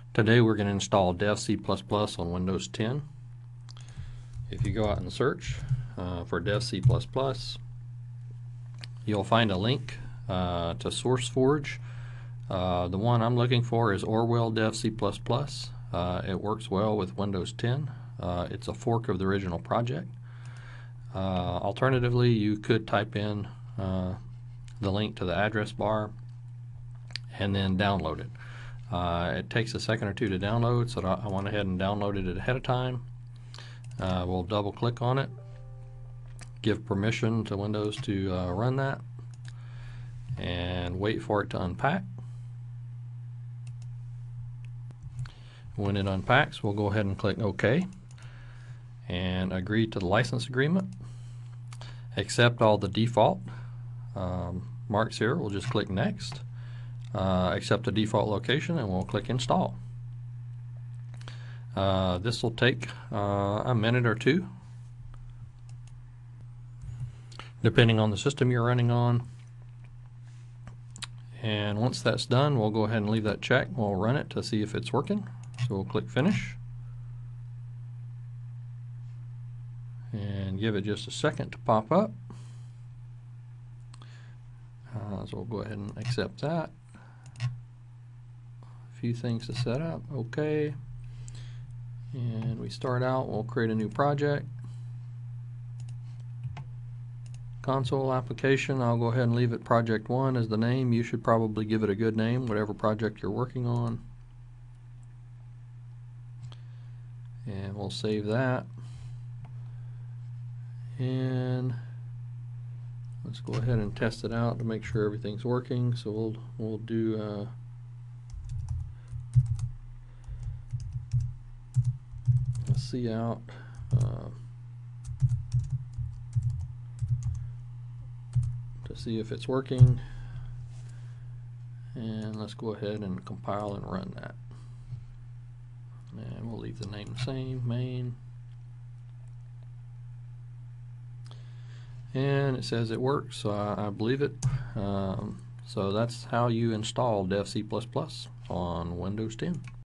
Today we're going to install Dev C++ on Windows 10. If you go out and search for Dev C++, you'll find a link to SourceForge. The one I'm looking for is Orwell Dev C++. It works well with Windows 10. It's a fork of the original project. Alternatively, you could type in the link to the address bar and then download it. It takes a second or two to download, so I went ahead and downloaded it ahead of time. We'll double click on it, give permission to Windows to run that, and wait for it to unpack. When it unpacks, we'll go ahead and click OK and agree to the license agreement. Accept all the default marks here. We'll just click Next. Accept the default location, and we'll click Install. This will take a minute or two, depending on the system you're running on. And once that's done, we'll go ahead and leave that check. We'll run it to see if it's working. So we'll click Finish and give it just a second to pop up. So we'll go ahead and accept that. A few things to set up. Okay. And we start out, we'll create a new project. Console application, I'll go ahead and leave it Project 1 as the name. You should probably give it a good name, whatever project you're working on. And we'll save that. And let's go ahead and test it out to make sure everything's working. So we'll do C out. To see if it's working, and let's go ahead and compile and run that, and we'll leave the name the same, main, and it says it works, so I believe it. So that's how you install Dev C++ on Windows 10.